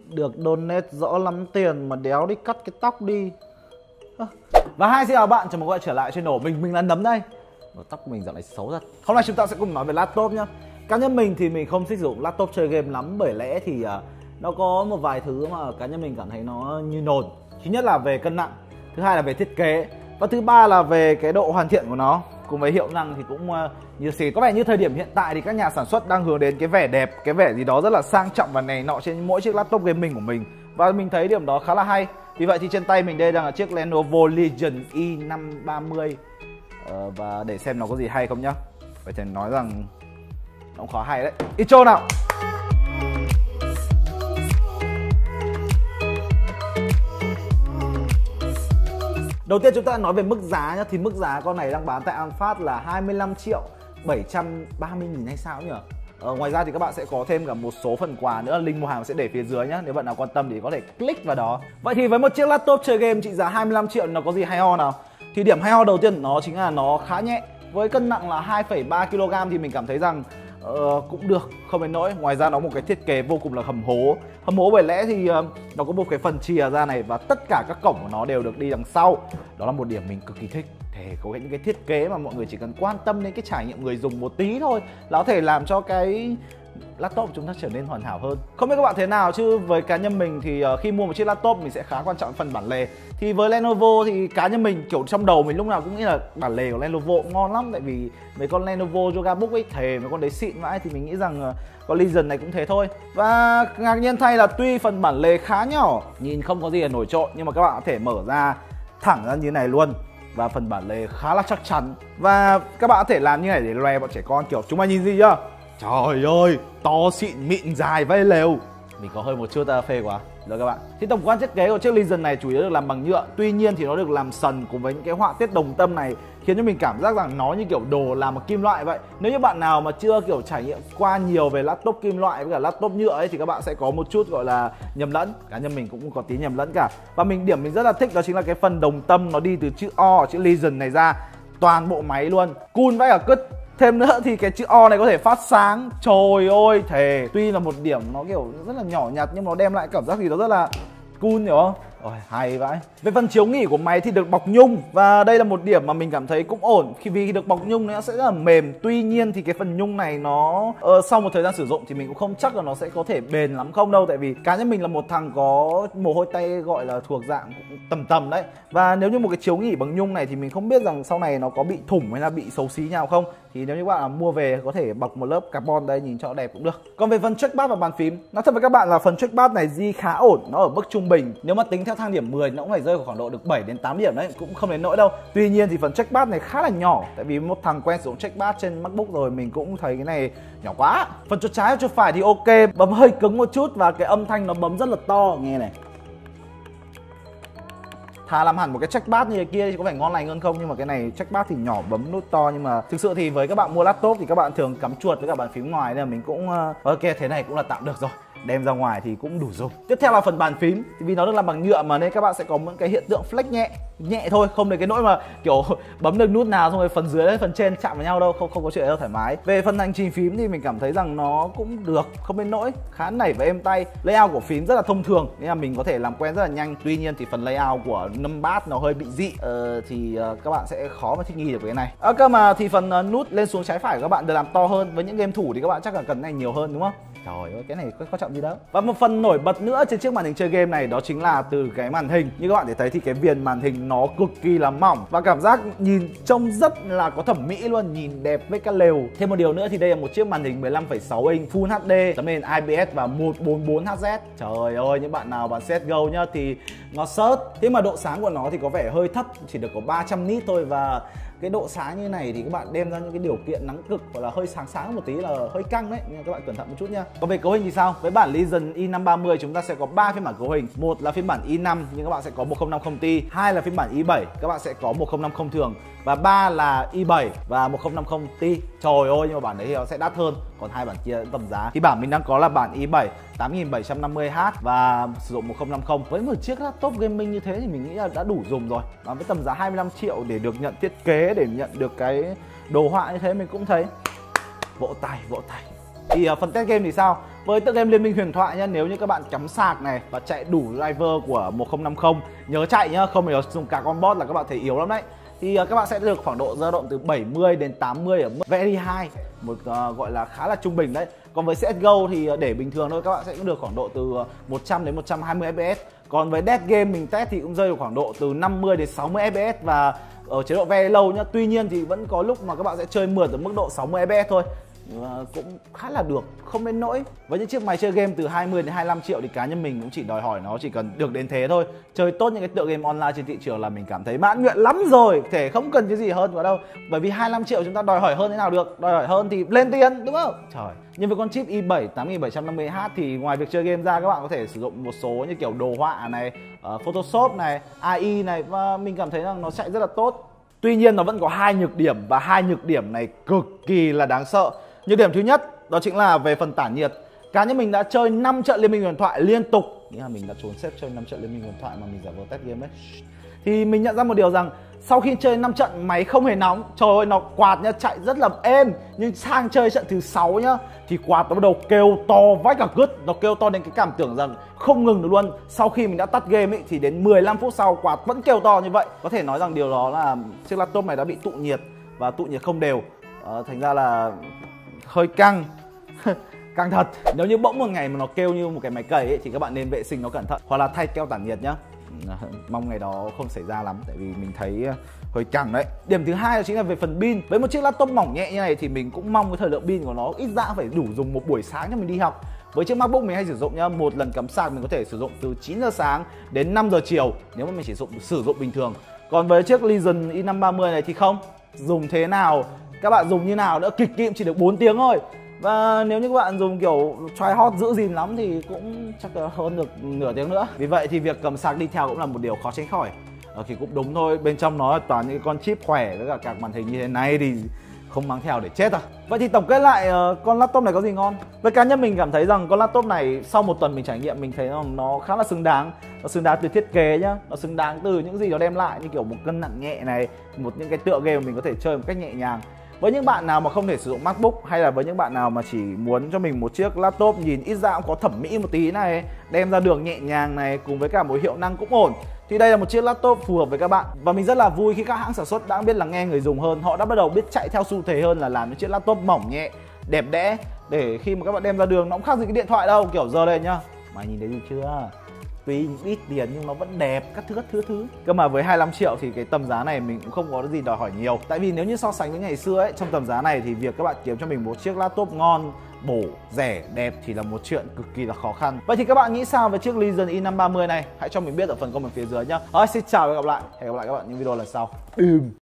Được donate rõ lắm tiền mà đéo đi cắt cái tóc đi. Và xin chào bạn, chào mừng quay trở lại channel mình là Nấm đây. Tóc mình dạo này xấu thật. Hôm nay chúng ta sẽ cùng nói về laptop nhá. Cá nhân mình thì mình không thích sử dụng laptop chơi game lắm, bởi lẽ thì nó có một vài thứ mà cá nhân mình cảm thấy nó như nồn. Thứ nhất là về cân nặng, thứ hai là về thiết kế, và thứ ba là về cái độ hoàn thiện của nó. Cùng với hiệu năng thì cũng như xì. Có vẻ như thời điểm hiện tại thì các nhà sản xuất đang hướng đến cái vẻ đẹp, cái vẻ gì đó rất là sang trọng và này nọ trên mỗi chiếc laptop gaming của mình. Và mình thấy điểm đó khá là hay. Vì vậy thì trên tay mình đây đang là chiếc Lenovo Legion i530. Và để xem nó có gì hay không nhá. Phải thì nói rằng nó cũng khó hay đấy. Intro nào. Đầu tiên chúng ta nói về mức giá nhá. Thì mức giá con này đang bán tại Anfast là 25.730.000 hay sao nhỉ? Ngoài ra thì các bạn sẽ có thêm cả một số phần quà nữa, link mua hàng sẽ để phía dưới nhá. Nếu bạn nào quan tâm thì có thể click vào đó. Vậy thì với một chiếc laptop chơi game trị giá 25 triệu nó có gì hay ho nào? Thì điểm hay ho đầu tiên của nó chính là nó khá nhẹ. Với cân nặng là 2,3 kg thì mình cảm thấy rằng cũng được, không đến nỗi. Ngoài ra nó một cái thiết kế vô cùng là hầm hố bởi lẽ thì nó có một cái phần chìa ra này, và tất cả các cổng của nó đều được đi đằng sau. Đó là một điểm mình cực kỳ thích. Thể có những cái thiết kế mà mọi người chỉ cần quan tâm đến cái trải nghiệm người dùng một tí thôi là có thể làm cho cái laptop của chúng ta trở nên hoàn hảo hơn. Không biết các bạn thế nào, chứ với cá nhân mình thì khi mua một chiếc laptop mình sẽ khá quan trọng phần bản lề. Thì với Lenovo thì cá nhân mình kiểu trong đầu mình lúc nào cũng nghĩ là bản lề của Lenovo cũng ngon lắm. Tại vì mấy con Lenovo Yoga Book ấy, thề mấy con đấy xịn vãi, thì mình nghĩ rằng con Legion này cũng thế thôi. Và ngạc nhiên thay là tuy phần bản lề khá nhỏ, nhìn không có gì là nổi trội, nhưng mà các bạn có thể mở ra thẳng ra như này luôn. Và phần bản lề khá là chắc chắn. Và các bạn có thể làm như này để lòe bọn trẻ con, kiểu chúng mày nhìn gì chưa? Trời ơi, to xịn mịn dài vây lều. Mình có hơi một chút phê quá. Rồi các bạn. Thì tổng quan thiết kế của chiếc Legion này chủ yếu được làm bằng nhựa. Tuy nhiên thì nó được làm sần cùng với những cái họa tiết đồng tâm này, khiến cho mình cảm giác rằng nó như kiểu đồ làm bằng kim loại vậy. Nếu như bạn nào mà chưa kiểu trải nghiệm qua nhiều về laptop kim loại với cả laptop nhựa ấy, thì các bạn sẽ có một chút gọi là nhầm lẫn. Cá nhân mình cũng có tí nhầm lẫn cả. Và điểm mình rất là thích đó chính là cái phần đồng tâm nó đi từ chữ O, chữ Legion này ra toàn bộ máy luôn. Cool vãi cả cứt. Thêm nữa thì cái chữ O này có thể phát sáng. Trời ơi, thề. Tuy là một điểm nó kiểu rất là nhỏ nhặt, nhưng nó đem lại cảm giác gì đó rất là cool, hiểu không? Ôi, hay vãi. Về phần chiếu nghỉ của máy thì được bọc nhung. Và đây là một điểm mà mình cảm thấy cũng ổn, vì được bọc nhung nó sẽ rất là mềm. Tuy nhiên thì cái phần nhung này nó sau một thời gian sử dụng thì mình cũng không chắc là nó sẽ có thể bền lắm không đâu. Tại vì cá nhân mình là một thằng có mồ hôi tay gọi là thuộc dạng cũng tầm đấy. Và nếu như một cái chiếu nghỉ bằng nhung này thì mình không biết rằng sau này nó có bị thủng hay là bị xấu xí nhau không. Thì nếu như các bạn mua về có thể bọc một lớp carbon đây, nhìn cho đẹp cũng được. Còn về phần trackpad và bàn phím, nói thật với các bạn là phần trackpad này di khá ổn, nó ở mức trung bình. Nếu mà tính theo thang điểm 10 nó cũng phải rơi vào khoảng độ được 7 đến 8 điểm đấy, cũng không đến nỗi đâu. Tuy nhiên thì phần trackpad này khá là nhỏ, tại vì một thằng quen sử dụng trackpad trên MacBook rồi, mình cũng thấy cái này nhỏ quá. Phần chuột trái và chuột phải thì ok, bấm hơi cứng một chút và cái âm thanh nó bấm rất là to, nghe này. Thà làm hẳn một cái trackpad như thế kia thì có phải ngon lành hơn không, nhưng mà cái này trackpad thì nhỏ, bấm nút to. Nhưng mà thực sự thì với các bạn mua laptop thì các bạn thường cắm chuột với cả bàn phím ngoài, nên là mình cũng ok, thế này cũng là tạm được rồi, đem ra ngoài thì cũng đủ dùng. Tiếp theo là phần bàn phím, thì vì nó được làm bằng nhựa mà nên các bạn sẽ có những cái hiện tượng flex nhẹ thôi, không đến cái nỗi mà kiểu bấm được nút nào xong rồi phần dưới phần trên chạm vào nhau đâu, không có chuyện đâu, thoải mái. Về phần hành trình phím thì mình cảm thấy rằng nó cũng được, không đến nỗi, khá nảy và êm tay. Layout của phím rất là thông thường nên là mình có thể làm quen rất là nhanh. Tuy nhiên thì phần layout của numpad nó hơi bị dị, thì các bạn sẽ khó mà thích nghi được với cái này. Cơ mà thì phần nút lên xuống trái phải của các bạn được làm to hơn. Với những game thủ thì các bạn chắc là cần này nhiều hơn, đúng không? Trời ơi, cái này có quan trọng gì đâu. Và một phần nổi bật nữa trên chiếc màn hình chơi game này đó chính là từ cái màn hình. Như các bạn thể thấy thì cái viền màn hình nó cực kỳ là mỏng và cảm giác nhìn trông rất là có thẩm mỹ luôn, nhìn đẹp với cả lều. Thêm một điều nữa thì đây là một chiếc màn hình 15,6 inch Full HD, tấm nền IPS và 144Hz. Trời ơi, những bạn nào bán CSGO nhá thì nó sớt. Thế mà độ sáng của nó thì có vẻ hơi thấp, chỉ được có 300 nit thôi. Và cái độ sáng như này thì các bạn đem ra những cái điều kiện nắng cực hoặc là hơi sáng một tí là hơi căng đấy, nên các bạn cẩn thận một chút nha. Còn về cấu hình thì sao? Với bản Legion i530 chúng ta sẽ có 3 phiên bản cấu hình. Một là phiên bản i5 nhưng các bạn sẽ có 1050 Ti, hai là phiên bản i7 các bạn sẽ có 1050 thường, và ba là i7 và 1050 Ti. Trời ơi, nhưng mà bản đấy thì nó sẽ đắt hơn, còn hai bản kia tầm giá. Thì bản mình đang có là bản i7 8750H và sử dụng 1050. Với một chiếc laptop gaming như thế thì mình nghĩ là đã đủ dùng rồi. Và với tầm giá 25 triệu để được nhận thiết kế, để nhận được cái đồ họa như thế, mình cũng thấy vỗ tay. Thì phần test game thì sao? với tựa game Liên minh huyền thoại nhá, nếu như các bạn cắm sạc này và chạy đủ driver của 1050, nhớ chạy nhá, không phải dùng cả con bot là các bạn thấy yếu lắm đấy. Thì các bạn sẽ được khoảng độ dao động từ 70 đến 80 ở mức very high, một gọi là khá là trung bình đấy. Còn với CSGO thì để bình thường thôi các bạn sẽ được khoảng độ từ 100 đến 120 fps. Còn với Dead Game mình test thì cũng rơi vào khoảng độ từ 50 đến 60 fps và ở chế độ very low nhá. Tuy nhiên thì vẫn có lúc mà các bạn sẽ chơi mượt ở mức độ 60 fps thôi. Cũng khá là được, không đến nỗi. Với những chiếc máy chơi game từ 20 đến 25 triệu thì cá nhân mình cũng chỉ đòi hỏi nó chỉ cần được đến thế thôi. Chơi tốt những cái tựa game online trên thị trường là mình cảm thấy mãn nguyện lắm rồi, thể không cần cái gì hơn vào đâu. Bởi vì 25 triệu chúng ta đòi hỏi hơn thế nào được, đòi hỏi hơn thì lên tiền, đúng không? Trời. Nhưng với con chip i7 8750H thì ngoài việc chơi game ra các bạn có thể sử dụng một số như kiểu đồ họa này, Photoshop này, AI này, và mình cảm thấy rằng nó chạy rất là tốt. Tuy nhiên nó vẫn có hai nhược điểm và hai nhược điểm này cực kỳ là đáng sợ. Nhược điểm thứ nhất đó chính là về phần tản nhiệt. Cá nhân mình đã chơi 5 trận Liên minh huyền thoại liên tục, nghĩa là mình đã trốn xếp chơi 5 trận Liên minh huyền thoại mà mình giả vờ test game ấy. Thì mình nhận ra một điều rằng sau khi chơi 5 trận máy không hề nóng, trời ơi nó quạt nhá, chạy rất là êm. Nhưng sang chơi trận thứ 6 nhá thì quạt nó bắt đầu kêu to vãi cả cứt, nó kêu to đến cái cảm tưởng rằng không ngừng được luôn. Sau khi mình đã tắt game ấy thì đến 15 phút sau quạt vẫn kêu to như vậy. Có thể nói rằng điều đó là chiếc laptop này đã bị tụ nhiệt và tụ nhiệt không đều. Thành ra là hơi căng. Căng thật. Nếu như bỗng một ngày mà nó kêu như một cái máy cày ấy thì các bạn nên vệ sinh nó cẩn thận hoặc là thay keo tản nhiệt nhá. Mong ngày đó không xảy ra lắm tại vì mình thấy hơi căng đấy. Điểm thứ hai đó chính là về phần pin. Với một chiếc laptop mỏng nhẹ như này thì mình cũng mong cái thời lượng pin của nó ít ra phải đủ dùng một buổi sáng cho mình đi học. Với chiếc MacBook mình hay sử dụng nhá, một lần cắm sạc mình có thể sử dụng từ 9 giờ sáng đến 5 giờ chiều nếu mà mình chỉ sử dụng bình thường. Còn với chiếc Legion i530 này thì không. Dùng thế nào, các bạn dùng như nào nữa, kịch kịm chỉ được 4 tiếng thôi. Và nếu như các bạn dùng kiểu try hot giữ gìn lắm thì cũng chắc là hơn được nửa tiếng nữa. Vì vậy thì việc cầm sạc đi theo cũng là một điều khó tránh khỏi. Thì cũng đúng thôi, bên trong nó là toàn những con chip khỏe với cả các màn hình như thế này thì không mang theo để chết à. Vậy thì tổng kết lại con laptop này có gì ngon? Với cá nhân mình cảm thấy rằng con laptop này sau một tuần mình trải nghiệm mình thấy rằng nó khá là xứng đáng. Nó xứng đáng từ thiết kế nhá, nó xứng đáng từ những gì nó đem lại như kiểu một cân nặng nhẹ này, những cái tựa game mà mình có thể chơi một cách nhẹ nhàng. Với những bạn nào mà không thể sử dụng MacBook hay là với những bạn nào mà chỉ muốn cho mình một chiếc laptop nhìn ít ra cũng có thẩm mỹ một tí này, đem ra đường nhẹ nhàng này, cùng với cả một hiệu năng cũng ổn, thì đây là một chiếc laptop phù hợp với các bạn. Và mình rất là vui khi các hãng sản xuất đã biết lắng nghe người dùng hơn. Họ đã bắt đầu biết chạy theo xu thế hơn là làm những chiếc laptop mỏng nhẹ, đẹp đẽ, để khi mà các bạn đem ra đường nó cũng khác gì cái điện thoại đâu. Kiểu giờ đây nhá, mày nhìn thấy gì chưa? Tuy ít tiền nhưng nó vẫn đẹp, các thứ. Cơ mà với 25 triệu thì cái tầm giá này mình cũng không có gì đòi hỏi nhiều. Tại vì nếu như so sánh với ngày xưa ấy, trong tầm giá này thì việc các bạn kiếm cho mình một chiếc laptop ngon, bổ, rẻ, đẹp thì là một chuyện cực kỳ là khó khăn. Vậy thì các bạn nghĩ sao về chiếc Legion i530 này? Hãy cho mình biết ở phần comment phía dưới nhá. Xin chào và hẹn gặp lại các bạn những video lần sau.